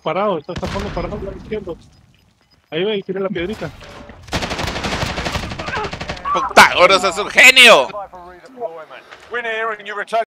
parado, está tapando parado al lado izquierdo. Ahí ve, tiene la piedrita. ¡Puta, Oro, sos un genio! Win here and you return